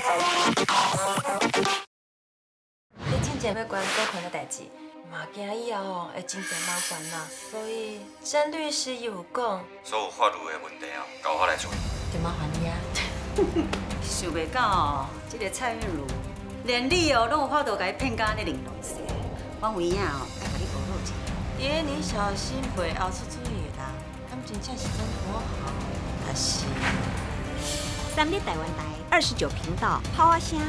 你真正要关股权的代志，嘛惊以后会真侪麻烦啦。所以曾律师有讲， 所有法律的问题交我来处理。 就麻烦你啊。 想袂到哦，这个蔡韵如连你哦拢有法度甲伊骗到安尼玲珑死。我有影哦，该甲你学落一下。 爹，你小心背后出主意的人，他们真正是真好，还是 3立台湾台29频道，炮啊声。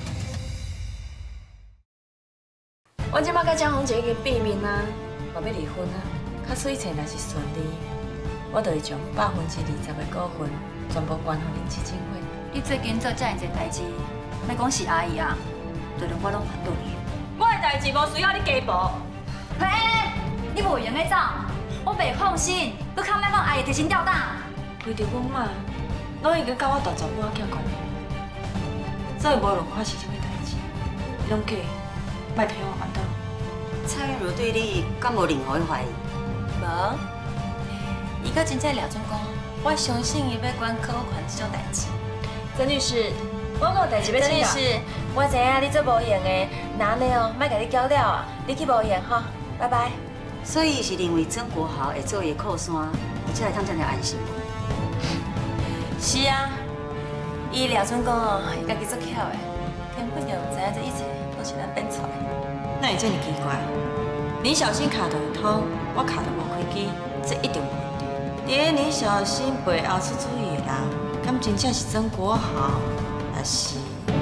我即摆甲江宏杰已经变面啊，嘛要离婚啊。假使一切若是顺利，我就会将20%的股份全部捐予恁基金会。 你最近做遮尔侪代志，莫讲是阿姨啊，就连我拢反对你。 我的代志无需要你家暴。 嘿，你无用咧走，我袂放心，你看要让阿姨提心吊胆。 为着阮妈，拢已经甲我大查某仔欠关系，所以无论发生什么代志，你拢计莫替我烦恼。 蔡韵如对你敢无任何的怀疑？ 无，伊搁真正了准讲，我相信伊要管股权这种代志。曾律师，我有代志要请教。曾律师，我知影你做无用的，那安尼哦，莫甲你搅了啊，你去无用吼，拜拜。 所以是认为曾国豪会做伊的靠山，而且会通这样安心。 是啊，伊了准讲哦，伊家己做巧的，根本就唔知影这一切都是咱编出来。那会这么奇怪？你小心卡就会通，我卡就无开机，这一定有问题。爹，你小心背后出主意的人，敢真正是曾国豪，还是？